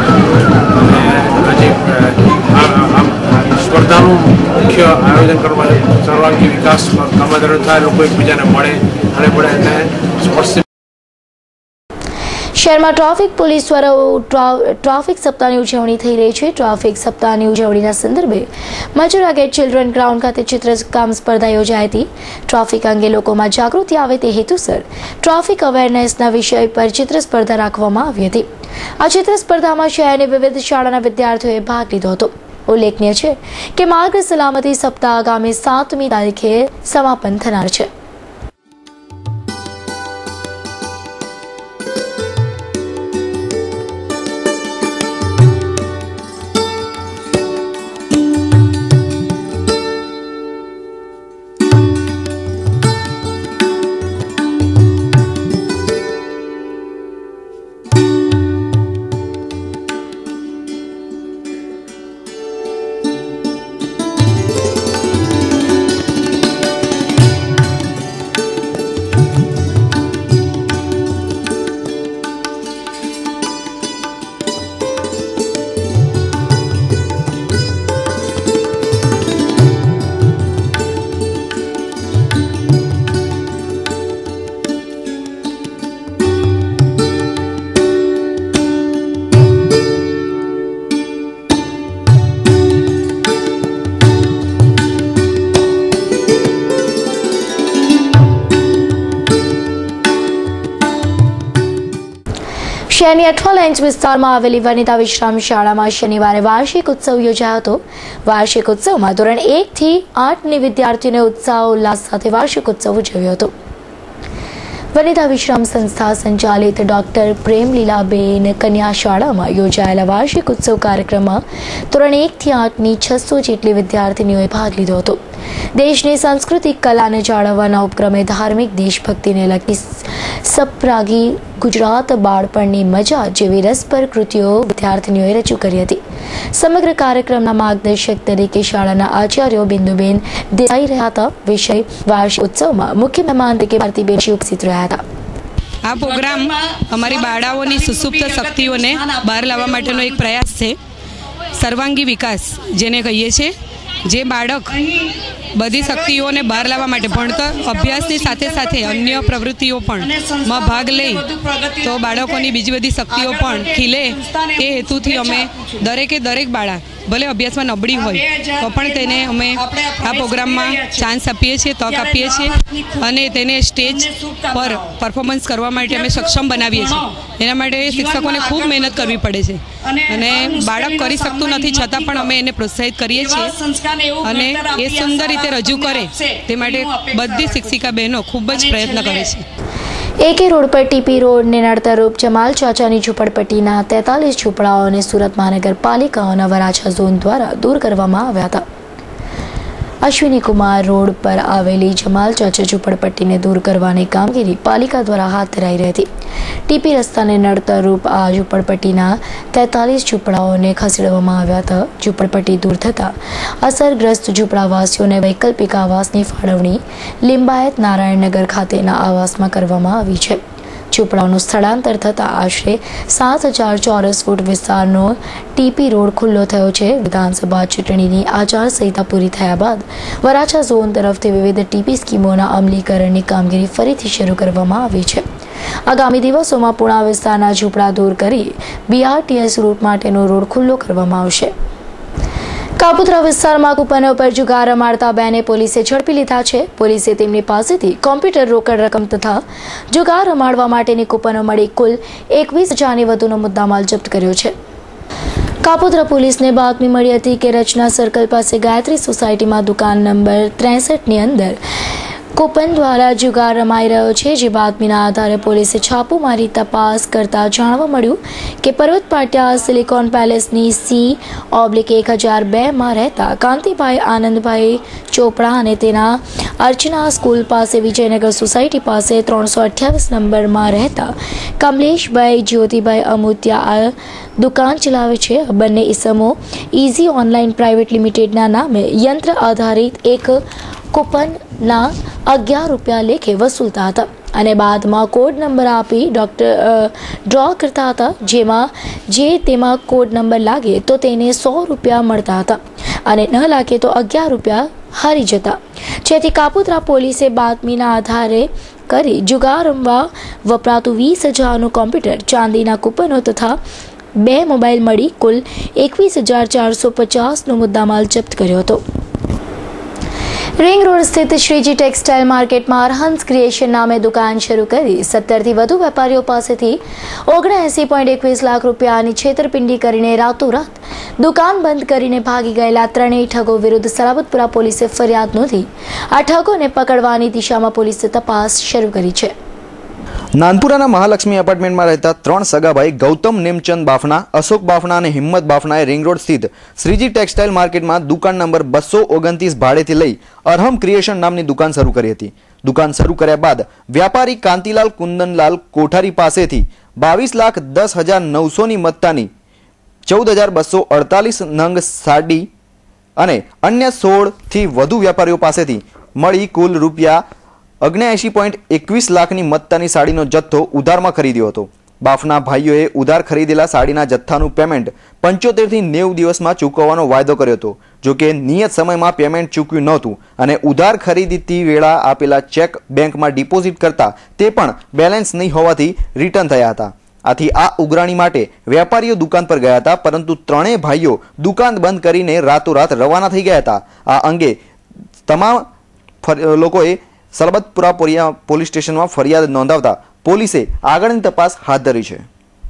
આજે સ્પર્ધાનું મુખ્ય આયોજન કરવાનું સર્વાંગી વિકાસ કામદારો થાય, લોકો એકબીજાને મળે અને મળે અને સ્પર્શ. શહેરમાં ટ્રાફિક પોલીસ દ્વારા ટ્રાફિક સપ્તાહની ઉજવણી થઈ રહી છે. ટ્રાફિક સપ્તાહની ઉજવણીના સંદર્ભે મજુરા ગેટ ચિલ્ડ્રન ગ્રાઉન્ડ ખાતે ચિત્રકામ સ્પર્ધા યોજાઈ હતી. ટ્રાફિક અંગે લોકોમાં જાગૃતિ આવે તે હેતુસર ટ્રાફિક અવેરનેસના વિષય પર ચિત્ર સ્પર્ધા રાખવામાં આવી હતી. આ ચિત્ર સ્પર્ધામાં શહેરની વિવિધ શાળાના વિદ્યાર્થીઓએ ભાગ લીધો હતો. ઉલ્લેખનીય છે કે માર્ગ સલામતી સપ્તાહ આગામી સાતમી તારીખે સમાપન થનાર છે. શહેરની અઠવા લાઇન્સ વિસ્તારમાં આવેલી વનિતા વિશ્રામ શાળામાં શનિવારે વાર્ષિક ઉત્સવ યોજાયો હતો. વાર્ષિક ઉત્સવમાં ધોરણ એક થી આઠની વિદ્યાર્થીઓને ઉત્સાહ ઉલ્લાસ સાથે વાર્ષિક ઉત્સવ ઉજવ્યો હતો. વનિતા વિશ્રામ સંસ્થા સંચાલિત ડોક્ટર પ્રેમલીલાબેન કન્યા શાળામાં યોજાયેલા વાર્ષિક ઉત્સવ કાર્યક્રમમાં ધોરણ એક થી આઠની છસો જેટલી વિદ્યાર્થીનીઓએ ભાગ લીધો હતો. દેશની સાંસ્કૃતિક કલાને જાળવવાના ઉપક્રમે ધાર્મિક દેશભક્તિને લગતી સપ્રાગી ગુજરાત બાળપણની મજા જેવી રસપ્રદ કૃતિઓ વિદ્યાર્થીનીઓએ રજૂ કરી હતી. સમગ્ર કાર્યક્રમના માર્ગદર્શક તરીકે શાળાના આચાર્યો બિંદુબેન દેસાઈ રહ્યા હતા. વિષય વાર્ષિક ઉત્સવમાં મુખ્ય મહેમાન તરીકે ભારતીબેન ઉપસ્થિત રહ્યા હતા. આ પ્રોગ્રામ અમારી બાળાઓની સુસુપ્ત શક્તિઓને બહાર લાવવા માટેનો એક પ્રયાસ છે. સર્વાંગી વિકાસ જેને કહીએ છીએ, જે બાળક બધી શક્તિઓને બહાર લાવવા માટે ભણતર અભ્યાસની સાથે સાથે અન્ય પ્રવૃત્તિઓ પણ માં ભાગ લઈ તો બાળકોની બીજી બધી શક્તિઓ પણ ખીલે એ હેતુથી અમે દરેકે દરેક બાળક ભલે અભ્યાસમાં નબળી હોય તો પણ તેને અમે આ પ્રોગ્રામમાં ચાન્સ આપીએ છીએ, તક આપીએ છીએ અને તેને સ્ટેજ પર પરફોર્મન્સ કરવા માટે અમે સક્ષમ બનાવીએ છીએ. એના માટે શિક્ષકોને ખૂબ મહેનત કરવી પડે છે અને બાળક કરી શકતું નથી છતાં પણ અમે એને પ્રોત્સાહિત કરીએ છીએ અને એ સુંદર રીતે રજૂ કરે તે માટે બધી શિક્ષિકા બહેનો ખૂબ જ પ્રયત્ન કરે છે. એકે રોડ પર ટીપી રોડને નડતરરૂપ જમાલ ચાચાની ઝૂંપડપટ્ટીના તેતાલીસ ઝૂંપડાઓને સુરત મહાનગરપાલિકાના વરાછા ઝોન દ્વારા દૂર કરવામાં આવ્યા હતા. અશ્વિની કુમાર રોડ પર આવેલી જમાલ ચાચા ઝૂંપડપટ્ટીને દૂર કરવાની કામગીરી પાલિકા દ્વારા હાથ ધરાઈ રહી હતી. ટીપી રસ્તાને નડતરરૂપ આ ઝૂંપડપટ્ટીના તેતાલીસ ઝૂંપડાઓને ખસેડવામાં આવ્યા હતા. ઝૂંપડપટ્ટી દૂર થતાં અસરગ્રસ્ત ઝૂંપડાવાસીઓને વૈકલ્પિક આવાસની ફાળવણી લિંબાયત નારાયણનગર ખાતેના આવાસમાં કરવામાં આવી છે. ઝૂંપડાઓનું સ્થળાંતર થતાં આશરે સાત હજાર ચોરસ ફૂટ વિસ્તારનો ટીપી રોડ ખુલ્લો થયો છે. વિધાનસભા ચૂંટણીની આચારસંહિતા પૂરી થયા બાદ વરાછા ઝોન તરફથી વિવિધ ટીપી સ્કીમોના અમલીકરણની કામગીરી ફરીથી શરૂ કરવામાં આવી છે. આગામી દિવસોમાં પુણા વિસ્તારના ઝૂંપડા દૂર કરી બીઆરટીએસ રૂટ માટેનો રોડ ખુલ્લો કરવામાં આવશે. કાપોદ્રા વિસ્તારમાં કૂપનો પર જુગાર રમાડતા બેને પોલીસે ઝડપી લીધા છે. પોલીસે તેમની પાસેથી કોમ્પ્યુટર, રોકડ રકમ તથા જુગાર રમાડવા માટેની કૂપનો મળી કુલ એકવીસ હજારની વધુનો મુદ્દામાલ જપ્ત કર્યો છે. કાપોદ્રા પોલીસને બાતમી મળી હતી કે રચના સર્કલ પાસે ગાયત્રી સોસાયટીમાં દુકાન નંબર ત્રેસઠની અંદર કૂપન દ્વારા જુગાર રમાઈ રહ્યો છે. જે બાતમીના આધારે પોલીસે છાપો મારી તપાસ કરતા જાણવા મળ્યું કે પર્વત પાટિયા સિલિકોન પેલેસની સી ઓબ્લિક એક હજાર બેમાં રહેતા કાંતિભાઈ આનંદભાઈ ચોપડા અને તેના અર્ચના સ્કૂલ પાસે વિજયનગર સોસાયટી પાસે ત્રણસો અઠ્યાવીસ નંબરમાં રહેતા કમલેશભાઈ જ્યોતિભાઈ અમુત્યા દુકાન ચલાવે છે. બંને ઇસમો ઇઝી ઓનલાઈન પ્રાઇવેટ લિમિટેડના નામે યંત્ર આધારિત એક કૂપનના અગિયાર રૂપિયા લેખે વસૂલતા હતા અને બાદમાં કોડ નંબર આપી ડોક્ટર ડ્રો કરતા હતા. જેમાં જે તેમાં કોડ નંબર લાગે તો તેને સો રૂપિયા મળતા હતા અને ન લાગે તો અગિયાર રૂપિયા હારી જતા. જેથી કાપોદ્રા પોલીસે બાતમીના આધારે કરી જુગાર રમવા વપરાતું વીસ હજારનું કોમ્પ્યુટર, ચાંદીના કૂપનો તથા બે મોબાઈલ મળી કુલ એકવીસ હજાર ચારસો પચાસનો મુદ્દામાલ જપ્ત કર્યો હતો. રિંગ રોડ સ્થિત શ્રીજી ટેક્સટાઇલ માર્કેટમાં અરહંસ ક્રિએશન નામે દુકાન શરૂ કરી સત્તરથી વધુ વેપારીઓ પાસેથી ઓગણએંસી પોઈન્ટ એકવીસ લાખ રૂપિયાની છેતરપિંડી કરીને રાતોરાત દુકાન બંધ કરીને ભાગી ગયેલા ત્રણેય ઠગો વિરુદ્ધ સલાબતપુરા પોલીસે ફરિયાદ નોંધી આ ઠગોને પકડવાની દિશામાં પોલીસે તપાસ શરૂ કરી છે. નાનપુરાના મહાલક્ષ્મી એપાર્ટમેન્ટમાં રહેતા ત્રણ સગાભાઈ ગૌતમ નેમચંદ બાફના, અશોક બાફના અને હિંમત બાફનાએ રિંગ રોડ સ્થિત શ્રીજી ટેક્સટાઇલ માર્કેટમાં દુકાન નંબર બસો ઓગણત્રીસ ભાડેથી લઈ અરહમ ક્રિએશન નામની દુકાન શરૂ કરી હતી. દુકાન શરૂ કર્યા બાદ વ્યાપારી કાંતિલાલ કુંદનલાલ કોઠારી પાસેથી બાવીસ લાખ દસ હજાર નવસોની મત્તાની ચૌદ હજાર બસો અડતાલીસ નંગ સાડી અને અન્ય સોળથી વધુ વેપારીઓ પાસેથી મળી કુલ રૂપિયા ઓગણએંસી પોઈન્ટ એકવીસ લાખની મત્તાની સાડીનો જથ્થો ઉધારમાં ખરીદ્યો હતો. બાફના ભાઈઓએ ઉધાર ખરીદેલા સાડીના જથ્થાનું પેમેન્ટ પંચોતેરથી નેવું દિવસમાં ચૂકવવાનો વાયદો કર્યો હતો. જોકે નિયત સમયમાં પેમેન્ટ ચૂકવ્યું નહોતું અને ઉધાર ખરીદીથી વેળા આપેલા ચેક બેંકમાં ડિપોઝિટ કરતા તે પણ બેલેન્સ નહીં હોવાથી રિટર્ન થયા હતા. આથી આ ઉઘરાણી માટે વેપારીઓ દુકાન પર ગયા હતા, પરંતુ ત્રણેય ભાઈઓ દુકાન બંધ કરીને રાતોરાત રવાના થઈ ગયા હતા. આ અંગે તમામ લોકોએ સલબતપુરા પોલીસ સ્ટેશનમાં ફરિયાદ નોંધાવતા પોલીસે આગળની તપાસ હાથ ધરી છે.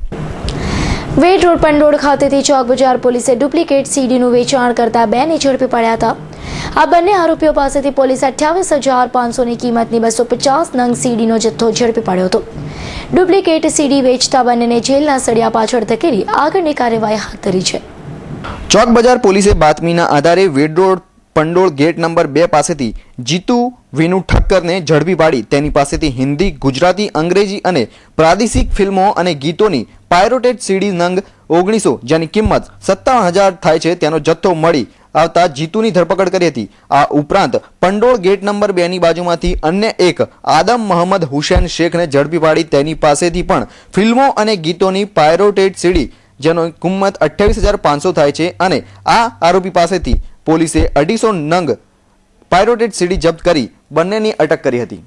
વેડ રોડ પંડોળ ખાતેથી ચોક બજાર પોલીસે ડુપ્લિકેટ સીડીનું વેચાણ કરતા બેને ઝડપી પાડ્યા હતા. આ બંને આરોપીઓ પાસેથી પોલીસે અઠ્યાવીસ હજાર પાંચસોની કિંમતની બસો પચાસ નંગ સીડીનો જથ્થો ઝડપી પાડ્યો હતો. ડુપ્લિકેટ સીડી વેચતા બંનેને જેલના સળિયા પાછળ ધકેલી આગળની કાર્યવાહી હાથ ધરી છે. ચોક બજાર પોલીસે બાતમીના આધારે Ved road Pandol gate number બે પાસેથી જીતુ વિનુ ઠક્કરને ઝડપી પાડી તેની પાસેથી હિન્દી, ગુજરાતી, અંગ્રેજી અને પ્રાદેશિક ફિલ્મો અને ગીતોની પાયરોટેડ સીડી નંગ ઓગણીસો જેની કિંમત સત્તાવન હજાર થાય છે તેનો જથ્થો મળી આવતા જીતુની ધરપકડ કરી હતી. આ ઉપરાંત પંડોળ ગેટ નંબર બે ની બાજુમાંથી અન્ય એક આદમ મોહમ્મદ હુસૈન શેખને ઝડપી પાડી તેની પાસેથી પણ ફિલ્મો અને ગીતોની પાયરોટેડ સીડી જેનો કિંમત અઠ્યાવીસ હજાર પાંચસો થાય છે અને આ આરોપી પાસેથી પોલીસે અઢીસો નંગ પાયરોટેડ સીડી જપ્ત કરી બંનેની અટક કરી હતી.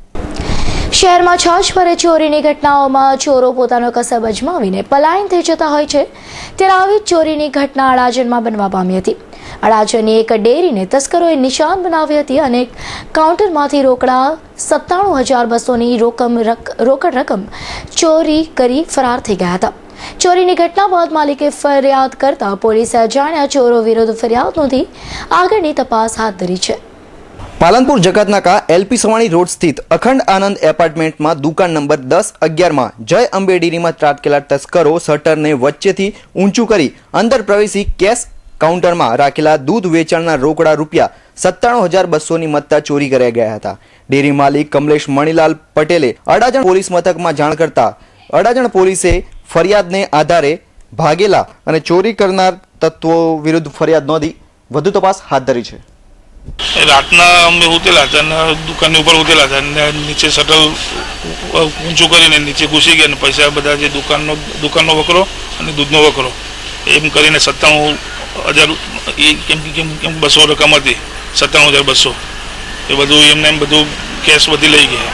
શહેરમાં છાછભરે ચોરીની ઘટનાઓમાં ચોરો પોતાનો કસબ અજમાવીને પલાયન થઈ જતા હોય છે, ત્યારે આવી ચોરીની ઘટના અડાજણમાં બનવા પામી હતી. અડાજણની એક ડેરીને તસ્કરોએ નિશાન બનાવી હતી અને કાઉન્ટરમાંથી રોકડા સત્તાણું હજાર બસોની રોકમ રોકડ રકમ ચોરી કરી ફરાર થઈ ગયા હતા. ચોરીની ઘટના બાદ માલિકે ફરિયાદ કરતા પોલીસે અજાણ્યા ચોરો વિરુદ્ધ ફરિયાદ નોંધી આગળની તપાસ હાથ ધરી છે. પાલનપુર જકાતનાકા એલપી સવાણી રોડ સ્થિત અખંડ આનંદ એપાર્ટમેન્ટમાં દુકાન નંબર દસ અગિયારમાં જય અંબે ડેરીમાં ત્રાટકેલા તસ્કરો શટરને વચ્ચેથી ઊંચું કરી અંદર પ્રવેશી કેશ કાઉન્ટરમાં રાખેલા દૂધ વેચાણના રોકડા રૂપિયા સત્તાણું હજાર બસોની મત્તા ચોરી કરી ગયા હતા. ડેરી માલિક કમલેશ મણીલાલ પટેલે અડાજણ પોલીસ મથકમાં જાણ કરતા અડાજણ પોલીસે ફરિયાદને આધારે ભાગેલા અને ચોરી કરનાર તત્વો વિરુદ્ધ ફરિયાદ નોંધી વધુ તપાસ હાથ ધરી છે. રાતના અમે ઉતરેલા હતા અને દુકાનની ઉપર ઉતરેલા હતા અને નીચે શટર ઊંચું કરીને નીચે ઘૂસી ગયા અને પૈસા બધા જે દુકાનનો દુકાનનો વકરો અને દૂધનો વકરો એમ કરીને સત્તાણું હજાર કેમ કેમ કેમ બસો રકમ હતી સત્તાણું હજાર બસો એ બધું એમને એમ બધું કેશ બધી લઈ ગયા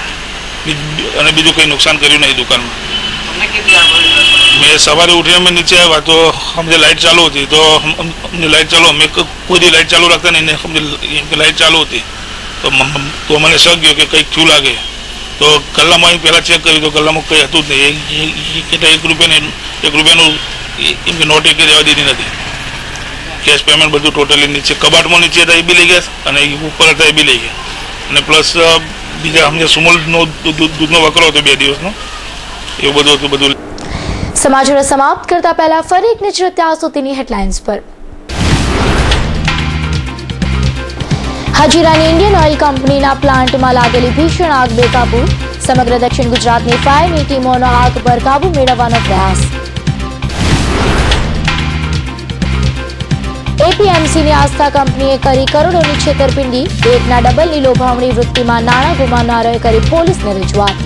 અને બીજું કંઈ નુકસાન કર્યું નહીં દુકાનમાં. મેં સવારે ઉઠીને મેં નીચે આવ્યા તો हमसे लाइट चालू होती तो हम हमने लाइट चालू हमें कोई दी लाइट चालू रखता नहीं हमने लाइट चालू होती तो तो मैंने शक गयो कि कई क्यों लागे तो कला में पहला चेक करी तो कला में कई हतुं ज नहीं एक रुपया ने एक रुपया एम नोट एक देवा दीधी नहीं कैश पेमेंट बधु टोटली नीचे कबाट में नीचे था ये भी लई गया ऊपर था ये भी लई गया प्लस बीजा हमने सुमल नो दूधनो वकरो હતો બે દિવસનો એવું બધું હતું બધું સમાચાર સમાપ્ત કરતા પહેલા ફરી એક નજર ત્યાં સુધીની હેડલાઇન્સ પર હાજીરાની ઇન્ડિયન ઓઇલ કંપનીના પ્લાન્ટમાં લાગેલી ભીષણ આગ બેકાબુ સમગ્ર દક્ષિણ ગુજરાતની ફાયરની ટીમોનો આગ પર કાબુ મેળવવાનો પ્રયાસ એપીએમસીની આસ્થા કંપનીએ કરી કરોડોની છેતરપિંડી એકના ડબલની લોભામણી વૃત્તિમાં નાણાં ગુમાવનારોએ કરી પોલીસને રજૂઆત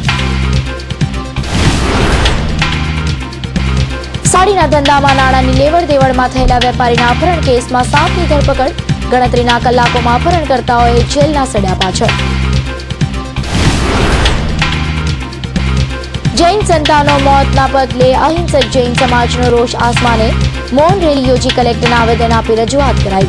સાડીના ધંધામાં નાણાંની લેવડ દેવડમાં થયેલા વેપારીના અપહરણ કેસમાં સાતની ધરપકડ ગણતરીના કલાકોમાં અપહરણકર્તાઓએ જેલના સળિયા પાછળ જૈન સંતાનો મોતના પગલે અહિંસક જૈન સમાજનો રોષ આસમાને મૌન રેલી યોજી કલેક્ટરને આવેદન આપી રજૂઆત કરાઈ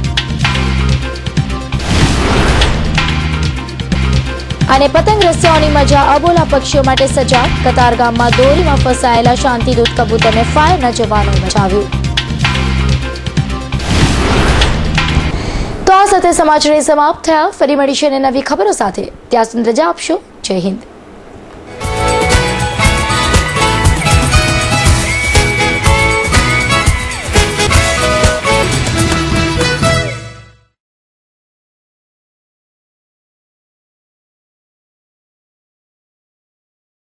અને પતંગ રસિયાઓની મજા અબોલા પક્ષીઓ માટે સજા કતારગામમાં દોરીમાં ફસાયેલા શાંતિદૂત કબૂતરને ફાયરના જવાનોએ બચાવ્યું તો આ સાથે સમાચાર સમાપ્ત થયા ફરી મળીશું નવી ખબરો સાથે ત્યાં સુધી રજા આપશો જય હિન્દ।